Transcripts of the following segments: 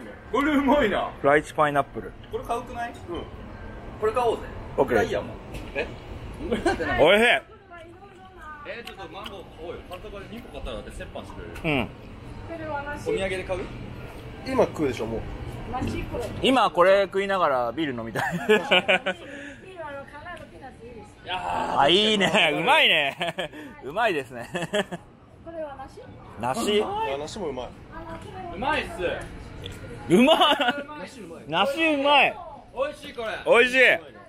これうまいな。 ライチパイナップル。 これ買うくない？うん。これ買おうぜ。 オッケー。 いいやもん。え？ おいしい。 ちょっとマンゴー買おうよ。買ったから2個買ったらだって折半してくれる。 うん。 お土産で買う？ 今食うでしょもう。 今これ食いながらビール飲みたい。あ、いいね。うまいね。うまいですね。 これは梨？ 梨もうまい。 うまいっす。 うまい。梨うまい。 美味しいこれ。 美味しい。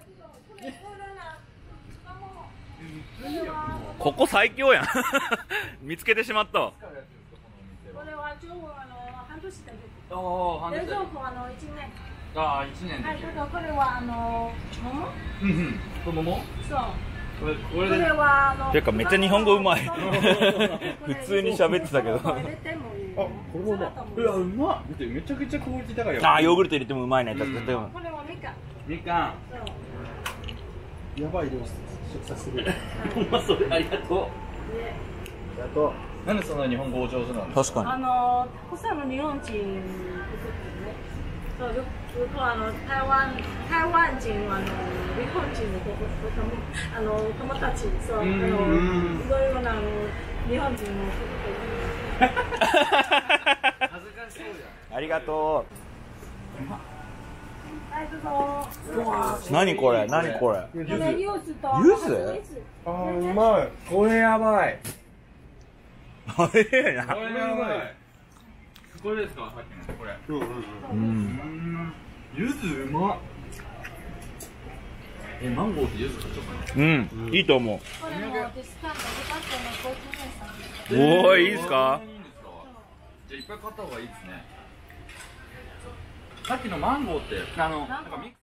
ここ最強やん。見つけてしまったわ。 これは半年だけ。 おお、半年。 冷蔵庫1年。 ああ、1年で。 はい、これは桃？ うんうん。これ桃？ そう。 これこで。 れはてかめっちゃ日本語うまい。普通に喋ってたけど。 あ、これもうまい。 うわ、うまっ。めちゃくちゃクオリティ高いよ。 あ、ヨーグルト入れてもうまいね。確かに。 これはみかん。 みかん。 やばい量させる。 ほんまそれありがとう。 あと。 なんでそんな日本語お上手なんですか？ 確かに。 たくさんの日本人そう、よく台湾人は日本人の友達、そういろいろな日本人の恥ずかしそうじありがとはい、どうぞ。 う。何これ？何これ？ これ柚子と柚子？ あーうまい。 ゃん。これやばい。 あれやな。 これやばい。これですか？さっきのこれ。 うん。 柚子うまっ。マンゴーって柚子買っちゃおうかな。 うん。いいと思う。 これもディスカウントおお、いいですか？ いいんですか？じゃあいっぱい買った方がいいですね。さっきのマンゴーってなんかミックス